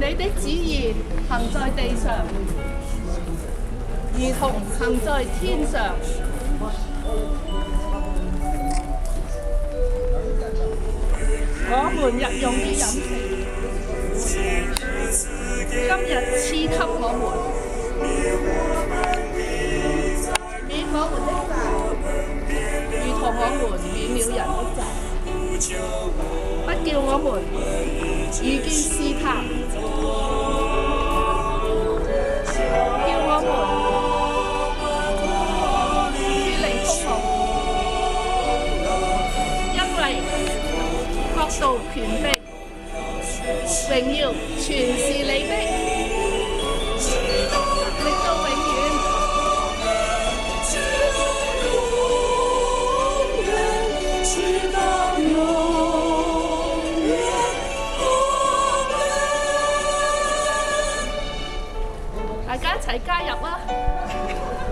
你的旨意行在地上，如同行在天上。我們日用的飲食，今日賜給我們，免我們的債，如同我們免了人的債，不叫我們遇見試探，叫我們脫離風暴，因為國度、權柄、榮耀，全是你的，直到永遠。大家一齊加入啊！